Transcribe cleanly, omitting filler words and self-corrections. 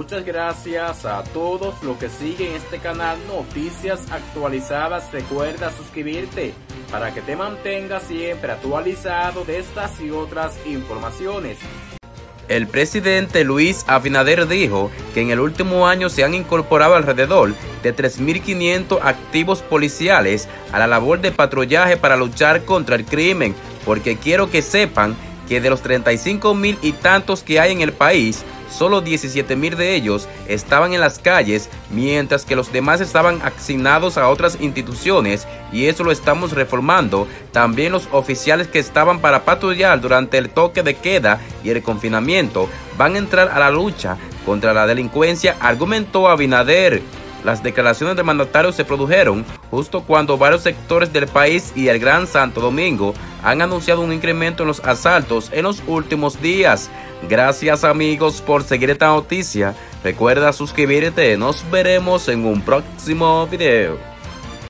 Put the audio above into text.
Muchas gracias a todos los que siguen este canal Noticias Actualizadas. Recuerda suscribirte para que te mantengas siempre actualizado de estas y otras informaciones. El presidente Luis Abinader dijo que en el último año se han incorporado alrededor de 3.500 activos policiales a la labor de patrullaje para luchar contra el crimen, porque quiero que sepan que de los 35.000 y tantos que hay en el país, solo 17.000 de ellos estaban en las calles, mientras que los demás estaban asignados a otras instituciones, y eso lo estamos reformando. También los oficiales que estaban para patrullar durante el toque de queda y el confinamiento van a entrar a la lucha contra la delincuencia, argumentó Abinader. Las declaraciones del mandatario se produjeron justo cuando varios sectores del país y el Gran Santo Domingo han anunciado un incremento en los asaltos en los últimos días. Gracias amigos por seguir esta noticia. Recuerda suscribirte. Nos veremos en un próximo video.